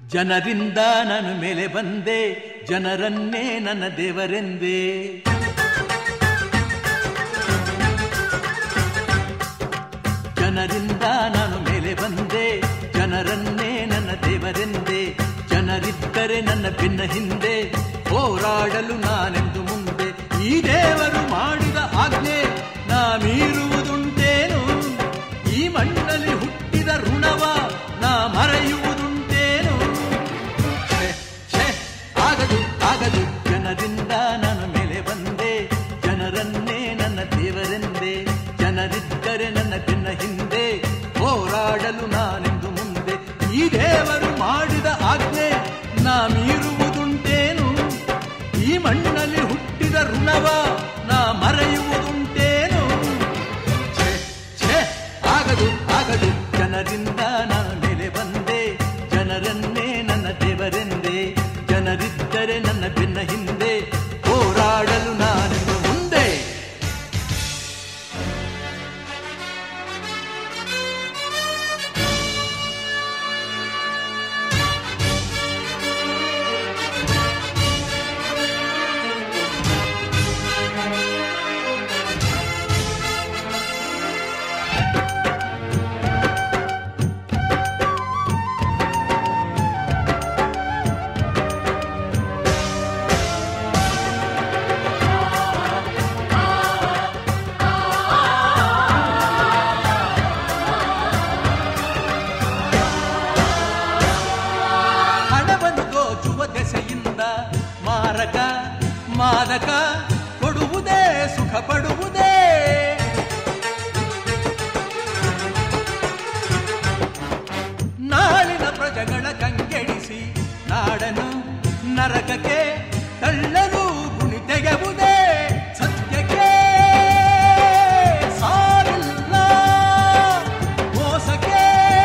ಜನರಿಂದ ನಾನು ಮೇಲೆ ಬಂದೆ, ಜನರನ್ನೇ ನನ್ನ ದೇವರೆಂದೇ. ಜನರಿಂದ ನಾನು ಮೇಲೆ ಬಂದೆ, ಜನರನ್ನೇ ನನ್ನ ದೇವರೆಂದೆ. ಜನರಿದ್ದರೆ ನನ್ನ ಬೆನ್ನ ಹಿಂದೆ, ಹೋರಾಡಲು ನಾನೆಂದು ಮುಂದೆ. ಈ ದೇವರು ಮಾಡಿದ ಆಜ್ಞೆ ನಾ ಮೀರುವುದುಂಟೇನು? ಈ ಮಣ್ಣಲ್ಲಿ ಹುಟ್ಟಿದ ಋಣವ ನಾ ಮರೆಯುವುದುಂಟೇನು? ಆಗದು ಆಗದು, ಜನರಿಂದ ನಾನು ಮೇಲೆ ಬಂದೆ, ಜನರನ್ನೇ ನನ್ನ ದೇವರೆಂದೆ. ಜನರಿದ್ದರೆ ನನ್ನ ಬೆನ್ನ ಹಿಂದೆ, ಹೋರಾಡಲು ನಾನೆಂದು ಮುಂದೆ. ಈ ದೇವರು ಮಾಡಿದ ಆಜ್ಞೆ ನಾ ಮೀರುವುದುಂಟೇನು? ಈ ಮಣ್ಣಲ್ಲಿ ಹುಟ್ಟಿದ ಋಣವ ನಾ ಮರೆಯುವುದುಂಟೇನು? ಆಗದು ಆಗದು, ಜನರಿಂದ ನಾನು ಮೇಲೆ ಬಂದೆ, ಜನರನ್ನೇ ನನ್ನ ದೇವರೆಂದೆ. ಜನರಿದ್ದರೆ ನನ್ನ ಬೆನ್ನ ಹಿಂದೆ, ಹೋರಾಡಲು ನಾನೆಂದು ಮುಂದೆ. ಮಾದಕ ಕೊಡುವುದೇ ಸುಖ ಪಡುವುದೇ. ನಾಳಿನ ಪ್ರಜೆಗಳ ಕಂಗೆಡಿಸಿ ನಾಡನು ನರಕಕ್ಕೆ ತಳ್ಳಲು ಗುಣಿ ತೆಗೆವುದೇ. ಸತ್ಯಕ್ಕೆ ಸಾವಿಲ್ಲ, ಮೋಸಕ್ಕೆ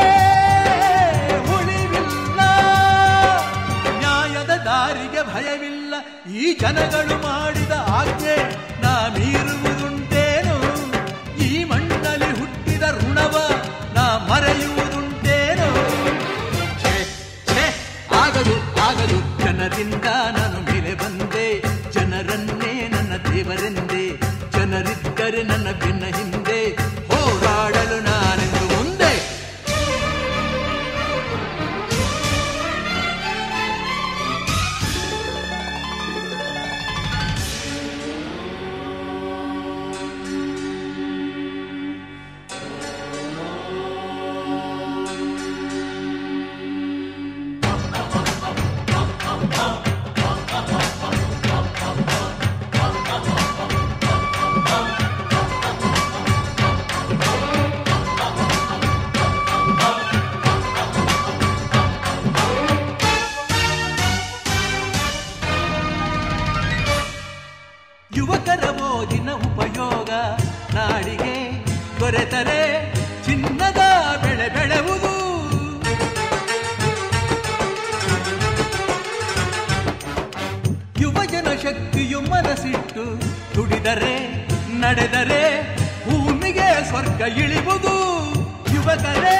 ಉಳಿವಿಲ್ಲ, ನ್ಯಾಯದ ದಾರಿಗೆ ಭಯವಿಲ್ಲ. ಈ ಜನಗಳು ಮಾಡಿದ ಆಜ್ಞೆ ನಾ ಮೀರುವುದುಂಟೇನು? ಈ ಮಣ್ಣಲ್ಲಿ ಹುಟ್ಟಿದ ಋಣವ ನಾ ಮರೆಯುವುದುಂಟೇನು? ಆಗದು ಆಗದು, ಜನರಿಂದ ನಾನು ಮೇಲೆ ಬಂದೆ, ಜನರನ್ನೇ ನನ್ನ ದೇವರೆಂದೆ. ಜನರಿದ್ದರೆ ನನ್ನ ಬೆನ್ನ ಹಿಂದೆ, ಹೋರಾಡಲು ನಾನೆಂದು ಮುಂದೆ. ಯುವಕರ ಓದಿನ ಉಪಯೋಗ ನಾಡಿಗೆ ದೊರೆತರೆ ಚಿನ್ನದ ಬೆಳೆ ಬೆಳೆಯುವುದು. ಯುವಜನ ಶಕ್ತಿಯು ಮನಸ್ಸಿಟ್ಟು ದುಡಿದರೆ ನಡೆದರೆ ಭೂಮಿಗೆ ಸ್ವರ್ಗ ಇಳಿಯುವುದು. ಯುವಕರೇ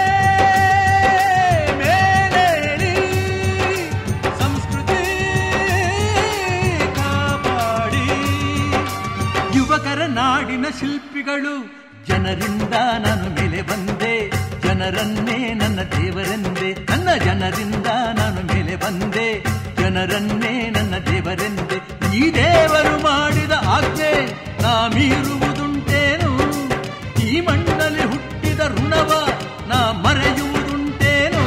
ಮೇಲೇಳಿ ಸಂಸ್ಕೃತಿ ಕಾಪಾಡಿ. ಯುವಕರ ನಾಡಿನ ಶಿಲ್ಪಿಗಳು, ಜನರಿಂದ ನಾನು ಮೇಲೆ ಬಂದೆ, ಜನರನ್ನೇ ನನ್ನ ದೇವರೆಂದೆ. ನನ್ನ ಜನರಿಂದ ನಾನು ಮೇಲೆ ಬಂದೆ, ಜನರನ್ನೇ ನನ್ನ ದೇವರೆಂದೆ. ಈ ದೇವರು ಮಾಡಿದ ಆಜ್ಞೆ ನಾ ಮೀರುವುದುಂಟೇನು? ಈ ಮಣ್ಣಲ್ಲಿ ಹುಟ್ಟಿದ ಋಣವ ನಾ ಮರೆಯುವುದುಂಟೇನು?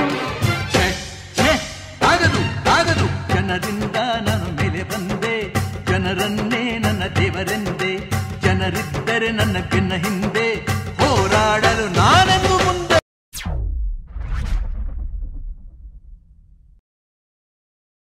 ಆಗದು ಆಗದು, ಜನರಿಂದ ನಾನು ಮೇಲೆ ಬಂದೆ, ಜನರನ್ನೇ ನನ್ನ ದೇವರೆಂದೆ. ಜನರಿದ್ದರೆ ನನ್ನ ಬೆನ್ನ ಹಿಂದೆ,